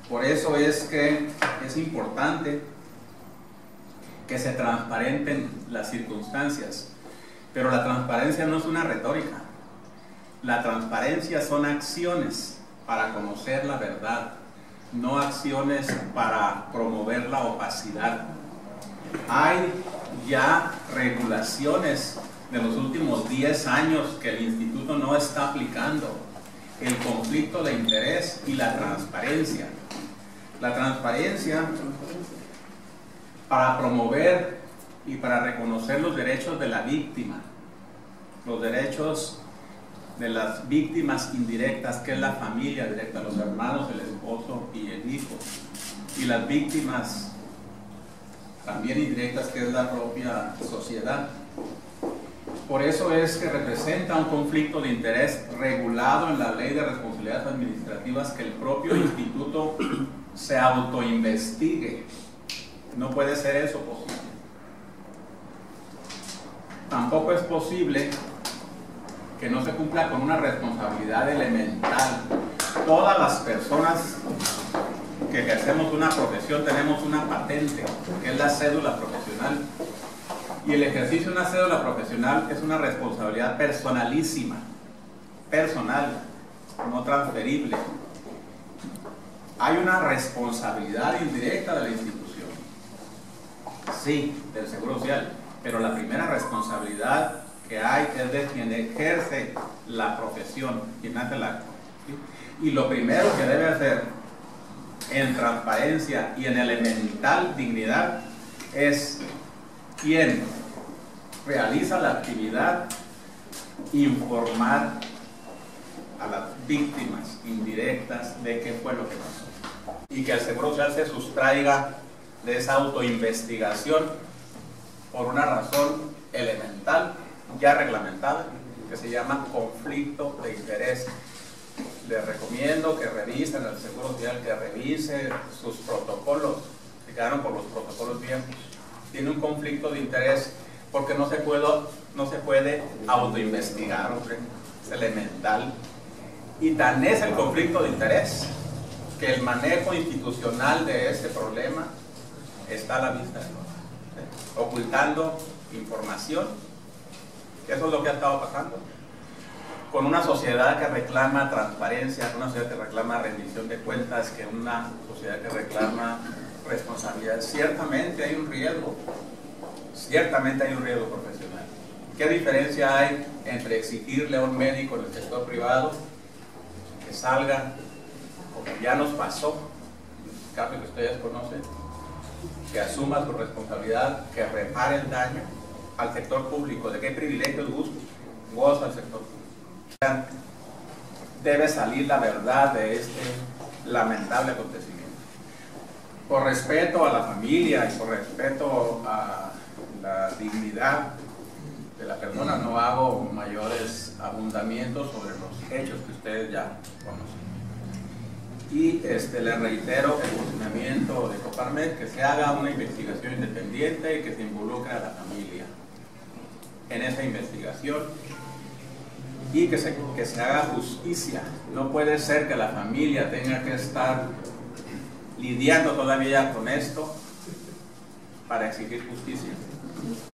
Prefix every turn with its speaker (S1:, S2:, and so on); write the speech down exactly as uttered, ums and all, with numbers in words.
S1: Por eso es que es importante que se transparenten las circunstancias, pero la transparencia no es una retórica. La transparencia son acciones para conocer la verdad, no acciones para promover la opacidad. Hay ya regulaciones de los últimos diez años que el instituto no está aplicando: el conflicto de interés y la transparencia. La transparencia para promover y para reconocer los derechos de la víctima, los derechos de las víctimas indirectas, que es la familia directa, los hermanos, el esposo y el hijo, y las víctimas también indirectas, que es la propia sociedad. Por eso es que representa un conflicto de interés regulado en la Ley de Responsabilidades Administrativas, que el propio instituto se autoinvestigue. No puede ser eso posible. Tampoco es posible que no se cumpla con una responsabilidad elemental. Todas las personas que ejercemos una profesión tenemos una patente, que es la cédula profesional. Y el ejercicio de una cédula profesional es una responsabilidad personalísima, personal, no transferible. Hay una responsabilidad indirecta de la institución, sí, del Seguro Social, pero la primera responsabilidad que hay es de quien ejerce la profesión, quien hace el acto, ¿sí? Y lo primero que debe hacer en transparencia y en elemental dignidad es quien realiza la actividad informar a las víctimas indirectas de qué fue lo que pasó, y que el Seguro Social se sustraiga de esa autoinvestigación por una razón elemental ya reglamentada, que se llama conflicto de interés. Les recomiendo que revisen al Seguro Social, que revise sus protocolos, se quedaron por los protocolos viejos. Tiene un conflicto de interés porque no se puede, no se puede autoinvestigar, hombre, es elemental. Y tan es el conflicto de interés que el manejo institucional de este problema está a la vista de todos, ¿sí? Ocultando información. Eso es lo que ha estado pasando con una sociedad que reclama transparencia, con una sociedad que reclama rendición de cuentas, que una sociedad que reclama responsabilidad. Ciertamente hay un riesgo, ciertamente hay un riesgo profesional. ¿Qué diferencia hay entre exigirle a un médico en el sector privado que salga, como ya nos pasó, el caso que ustedes conocen, que asuma su responsabilidad, que repare el daño, al sector público? ¿De qué privilegios goza el sector público? Debe salir la verdad de este lamentable acontecimiento. Por respeto a la familia y por respeto a la dignidad de la persona, no hago mayores abundamientos sobre los hechos que ustedes ya conocen. Y este, le reitero el funcionamiento de Coparmex, que se haga una investigación independiente y que se involucre a la familia en esa investigación, y que se, que se haga justicia. No puede ser que la familia tenga que estar lidiando todavía con esto para exigir justicia.